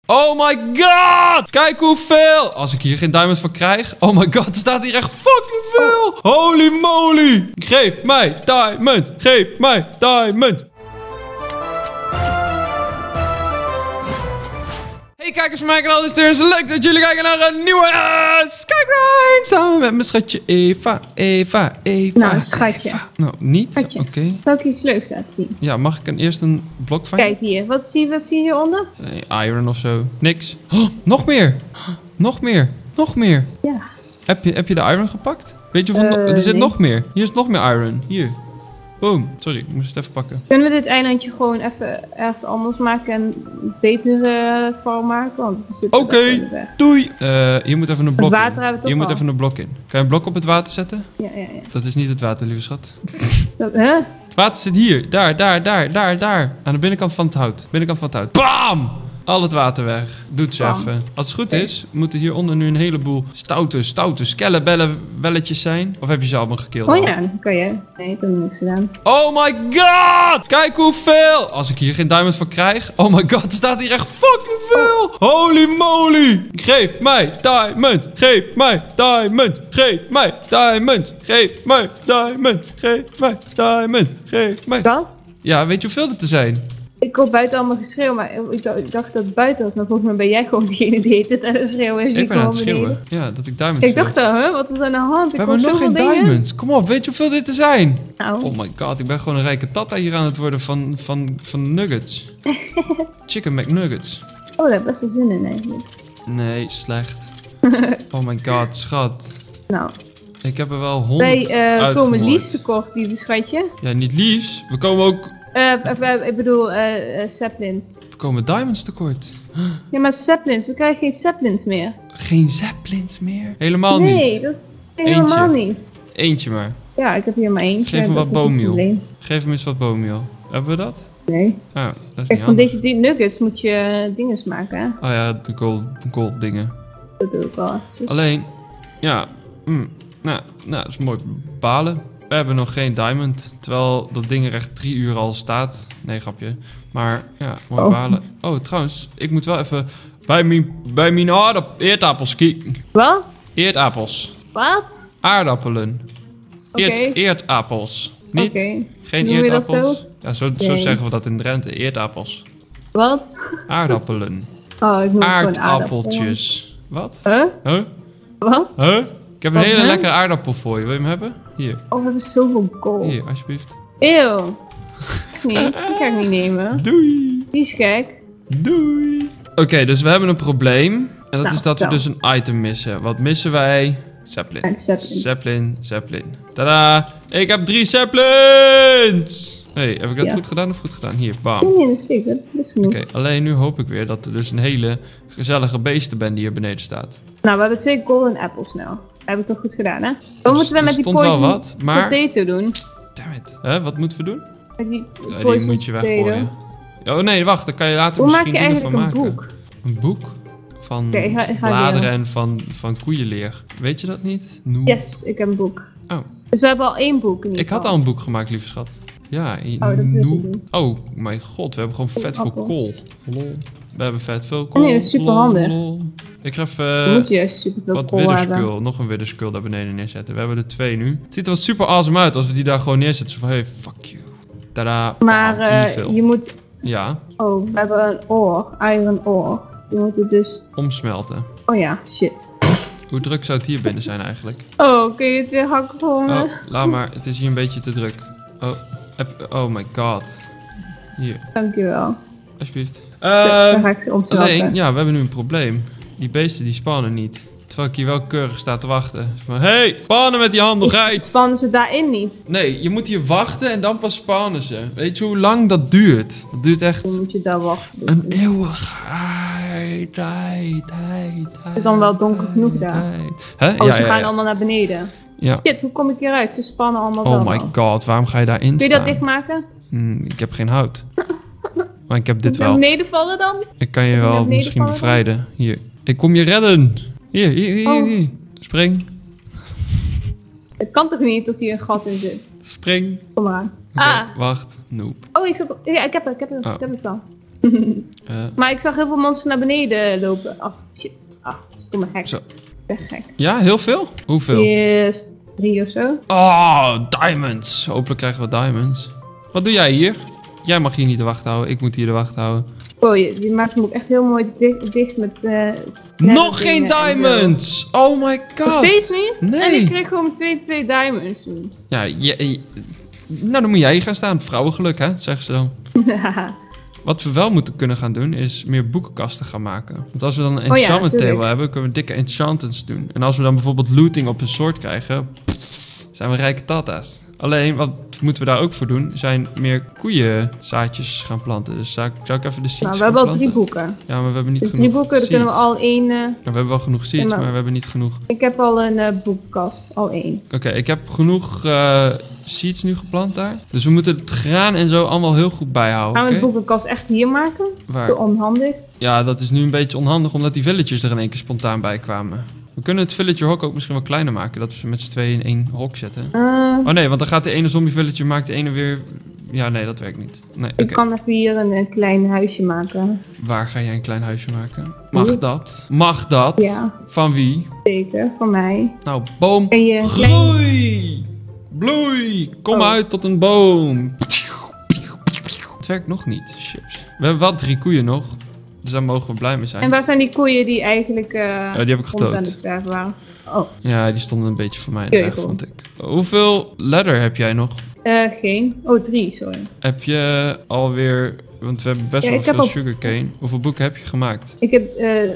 Oh my god! Kijk hoeveel! Als ik hier geen diamond voor krijg. Oh my god, er staat hier echt fucking veel! Holy moly! Geef mij diamond! Geef mij diamond! Hey kijkers van mijn kanaal, het is leuk dat jullie kijken naar een nieuwe Skygrind! Samen met mijn schatje Eva. Nou, schatje. Eva. Nou, niet? Schatje. Oké. Zal ik iets leuks laten zien? Ja, mag ik eerst een blok van je? Kijk hier, wat zie je hieronder? Nee, iron of zo. Niks. Oh, nog meer! Nog meer! Nog meer! Ja. Heb je de iron gepakt? Weet je hoeveel er zit nee. nog meer. Hier is nog meer iron. Hier. Boom. Sorry, ik moest het even pakken. Kunnen we dit eilandje gewoon even ergens anders maken en een betere vorm maken? Want het zit Oké. Doei! Hier moet even een blok water in. hebben we toch Hier moet al? even een blok in. Kan je een blok op het water zetten? Ja. Dat is niet het water, lieve schat. Hè? Het water zit hier. Daar. Aan de binnenkant van het hout. Bam! Al het water weg. Doet ze Bam. even. Als het goed is, moeten hieronder nu een heleboel stoute skellebelletjes zijn. Of heb je ze allemaal gekild? Oh al? ja, dan kan je. Nee, ik heb niks gedaan. Oh my god! Kijk hoeveel! Als ik hier geen diamond voor krijg. Oh my god, er staat hier echt fucking veel! Holy moly! Geef mij diamond! Geef mij diamond! Geef mij diamond! Geef mij diamond! Geef mij diamond! Geef mij... Wat? Ja, weet je hoeveel er te zijn? Ik hoor buiten allemaal geschreeuw, maar ik dacht dat het buiten was. Maar volgens mij ben jij gewoon degene die het aan het schreeuwen is. Ik ben aan het schreeuwen. Ja, dat ik diamonds Ik wil. dacht al, hè? Wat is aan de hand? We hebben nog geen diamonds. Kom op, weet je hoeveel dit er zijn? Nou. Oh my god, ik ben gewoon een rijke tata hier aan het worden van nuggets. Chicken McNuggets. Oh, daar heb best wel zin in eigenlijk. Nee, slecht. Oh my god, schat. Nou, Ik heb er wel 100 wij komen uitgemoord. liefst tekort, lieve schatje. Ja, niet liefst. We komen ook... Ik bedoel, saplings. We komen diamonds tekort. Ja, maar saplings, we krijgen geen saplings meer. Geen zeppelins meer? Helemaal Nee, niet. dat is helemaal niet. Eentje maar. Ja, ik heb hier maar één. Geef hem wat boommeal. Geef hem eens wat boommeal. Hebben we dat? Nee. Oh, dat is Kijk, niet van handig. deze nuggets moet je dinges maken, hè? Oh ja, de gold dingen. Dat doe ik wel. Alleen, ja, nou, dat is mooi balen. We hebben nog geen diamond, terwijl dat ding er echt 3 uur al staat. Nee, grapje. Maar ja, mooi balen. Oh, trouwens, ik moet wel even bij mijn eerdappels kijken. Wat? Eerdappels. Wat? Aardappelen. Oké. Eerdappels. Niet? Oké. Geen Noem je dat eerdappels? Ja, zo Nee. zeggen we dat in Drenthe. Eerdappels. Wat? Aardappelen. Oh, ik noem het gewoon Aardappeltjes. Wat? Huh? Huh? Wat? Huh? Ik heb een Wat, hele hè? lekkere aardappel voor je. Wil je hem hebben? Hier. Oh, we hebben zoveel gold. Hier, alsjeblieft. Eeuw. Nee, die ga ik niet nemen. Doei. Die is gek. Doei. Oké, dus we hebben een probleem. En dat Nou, is dat we vertel. dus een item missen. Wat missen wij? Zeppelin. En saplings. Zeppelin. Tada! Ik heb 3 zeppelins! Hey, heb ik dat Ja. goed gedaan of goed gedaan? Hier, bam. Oké, Nee, dat is zeker. Dat is genoeg. alleen nu hoop ik weer dat er dus een hele gezellige beesten ben die hier beneden staat. Nou, we hebben 2 golden apples nou. Hebben we toch goed gedaan, hè? Wat moeten we Er met die stond wel poison wat, maar... potato doen? Damn it. Hè, wat moeten we doen? Met die Ja, die poison moet je potato. weggooien. Oh nee, wacht. Daar kan je later Hoe maak misschien je dingen van eigenlijk een maken. boek? Een boek? Van Oké, ik ga bladeren en van koeienleer. Weet je dat niet? Noem. Yes, ik heb een boek. Oh, Dus we hebben al 1 boek in ieder ik had geval. al een boek gemaakt, lieve schat. Ja, dat wist ik niet. Oh, mijn god. We hebben gewoon vet veel appel. kool. Lol. We hebben vet veel kool. Nee, dat is superhandig. Lol. Ik ga Je even moet juist superveel wat kool hebben. widderskul. Nog een widderskul daar beneden neerzetten. We hebben er 2 nu. Het ziet er wel super awesome uit als we die daar gewoon neerzetten. Zo van, hey, fuck you. Tada. Maar bam, evil. je moet... Ja, Oh, we hebben een oor. Iron ore. Je moet het dus... omsmelten. Oh ja, shit. Hoe druk zou het hier binnen zijn eigenlijk? Oh, kun je het weer hakken voor me? Oh, laat maar. Het is hier een beetje te druk. Oh my god. Hier, Dankjewel. alsjeblieft. Dan ga ik ze omsmelten. Alleen, ja, we hebben nu een probleem. Die beesten die spannen niet. Terwijl ik hier wel keurig sta te wachten. Van, hey, spannen met die handigheid. Spannen ze daarin niet? Nee, je moet hier wachten en dan pas spannen ze. Weet je hoe lang dat duurt? Dat duurt echt Dan moet je daar wachten. een eeuwigheid. Het is dan wel donker genoeg daar. Hè? Oh, ze gaan allemaal naar beneden. Ja. Shit, hoe kom ik hieruit? Ze spannen allemaal Oh wel my al. god, waarom ga je daarin Kun je staan? dat dichtmaken? Ik heb geen hout. Maar ik heb dit Naar wel. beneden vallen dan? Ik kan je Naar wel beneden misschien vallen? bevrijden. Hier. Ik kom je redden. Hier. Oh. Spring. Het kan toch niet als hier een gat in zit? Spring. Kom maar aan. Oké, Ah! wacht. Nope. Oh, ja, ik heb het Oh. wel. Maar ik zag heel veel monsters naar beneden lopen. Oh, shit. Ah, stomme hek. Zo. Ik ben gek. Ja, heel veel? Hoeveel? Eerst 3 of zo. Oh, diamonds. Hopelijk krijgen we diamonds. Wat doe jij hier? Jij mag hier niet de wacht houden. Ik moet hier de wacht houden. Oh, je maakt hem ook echt heel mooi dicht met... Nog geen diamonds! Oh my god! Nog steeds niet? Nee. En ik kreeg gewoon 2 diamonds toen. Ja, nou dan moet jij hier gaan staan. Vrouwengeluk, hè? Zeggen ze dan. Wat we wel moeten kunnen gaan doen, is meer boekenkasten gaan maken. Want als we dan een enchantment table hebben, kunnen we dikke enchantments doen. En als we dan bijvoorbeeld looting op een soort krijgen, zijn we rijke tata's. Alleen, wat moeten we daar ook voor doen, zijn meer koeienzaadjes gaan planten. Dus zou ik even de seeds Nou, we hebben al 3 boeken. Ja, maar we hebben niet Dus genoeg 3 boeken, dan seeds. kunnen we al 1... Ja, we hebben wel genoeg seeds, maar we hebben niet genoeg. Ik heb al een boekenkast, al 1. Oké, ik heb genoeg seeds nu geplant daar. Dus we moeten het graan en zo allemaal heel goed bijhouden. Gaan we de oké? boekenkast echt hier maken? Waar? Zo onhandig. Ja, dat is nu een beetje onhandig, omdat die villagers er in één keer spontaan bij kwamen. We kunnen het villager hok ook misschien wel kleiner maken. Dat we ze met z'n tweeën in 1 hok zetten. Oh nee, want dan gaat de ene zombie villager maakt de ene weer... Ja, nee, dat werkt niet. Nee, Ik kan even hier een klein huisje maken. Waar ga jij een klein huisje maken? Mag dat? Mag dat? Ja. Van wie? Zeker, van mij. Nou, boom. En je een klein... Groei! Bloei! Kom uit tot een boom. Het werkt nog niet. Chips. We hebben wel 3 koeien nog. Dus daar mogen we blij mee zijn. En waar zijn die koeien die eigenlijk die heb ik gedood. aan het zwerven waren? Oh, Ja, die stonden een beetje voor mij in de weg, Keuken. vond ik. Hoeveel leather heb jij nog? geen. Oh, 3, sorry. Heb je alweer... Want we hebben best Ja, wel ik heb veel al- sugarcane. Hoeveel boeken heb je gemaakt? Ik heb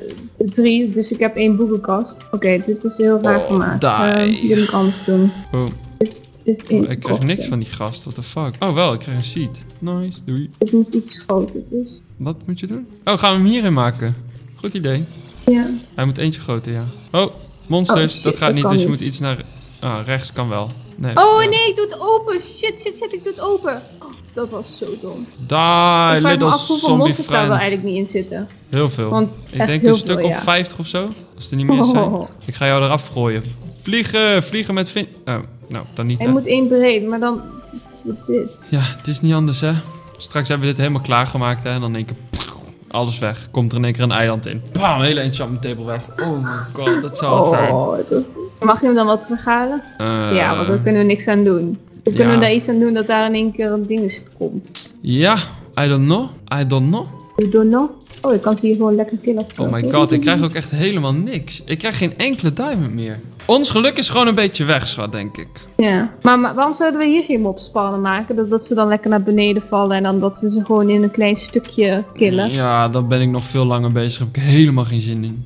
3, dus ik heb 1 boekenkast. Oké, dit is heel raar gemaakt. die. Dit moet ik anders doen. Oh, Dit in ik krijg niks van die gast. What the fuck? Oh wel, ik krijg een seed. Nice, doei. Dit moet iets groter, dus. Wat moet je doen? Oh, gaan we hem hierin maken? Goed idee. Ja. Hij moet eentje groter, ja. Oh, monsters. Oh, shit, dat gaat dat niet, kan dus je niet. moet iets naar... Ah, rechts kan wel. Nee. Oh ja. nee, ik doe het open. Shit, ik doe het open. Oh, dat was zo dom. Die, Ik vraag me little af hoeveel zombie monsters daar wel friend. eigenlijk niet in zitten. Heel veel. Want Ik echt denk heel een stuk veel, of ja. 50 of zo. Als er niet meer zijn. Oh. Ik ga jou eraf gooien. Vliegen met vin... Oh, nou, dan niet, Hij hè. moet 1 breed, maar dan... Wat is dit? Ja, het is niet anders, hè. Straks hebben we dit helemaal klaargemaakt, hè. En dan in één keer... alles weg. Komt er in één keer een eiland in. Bam, hele enchantment table weg. Oh my god, dat zou wel zijn. Oh, mag je hem dan wat terughalen? Ja, want daar kunnen we niks aan doen. We ja. kunnen daar iets aan doen dat daar in één keer een ding komt. Ja, I don't know. I don't know. You don't know? Oh, ik kan ze hier gewoon lekker killen. Oh my god, ik krijg ook echt helemaal niks. Ik krijg geen enkele diamond meer. Ons geluk is gewoon een beetje weg, schat, denk ik. Ja, maar waarom zouden we hier geen mobspannen maken? Dat ze dan lekker naar beneden vallen en dan dat we ze gewoon in een klein stukje killen. Ja, dan ben ik nog veel langer bezig. Heb ik helemaal geen zin in.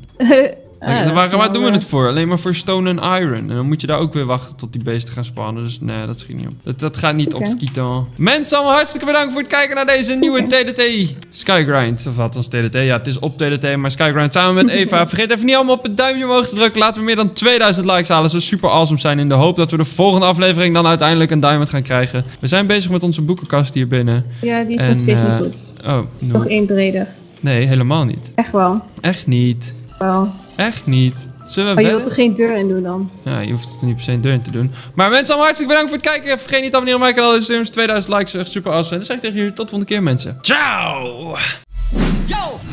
Waar doen we het voor? Alleen maar voor stone en iron. En dan moet je daar ook weer wachten tot die beesten gaan spannen. Dus nee, dat schiet niet op. Dat gaat niet op skieten. Mensen, allemaal hartstikke bedankt voor het kijken naar deze nieuwe TDT Skygrind. Of wat ons TDT? Ja, het is op TDT, maar Skygrind samen met Eva. Vergeet even niet allemaal op het duimpje omhoog te drukken. Laten we meer dan 2000 likes halen. Dat zou super awesome zijn. In de hoop dat we de volgende aflevering dan uiteindelijk een diamond gaan krijgen. We zijn bezig met onze boekenkast hier binnen. Ja, die is En, nog steeds niet goed. Oh, Nog no. 1 breder. Nee, helemaal niet. Echt wel. Echt niet. Wel. Echt niet. Zullen we Maar je wedden? wilt er geen deur in doen dan? Ja, je hoeft er niet per se een deur in te doen. Maar mensen, allemaal hartstikke bedankt voor het kijken. Vergeet niet te abonneren op mijn kanaal. Dus 2000 likes, echt super awesome. En dan zeg ik tegen jullie tot de volgende keer, mensen. Ciao! Yo!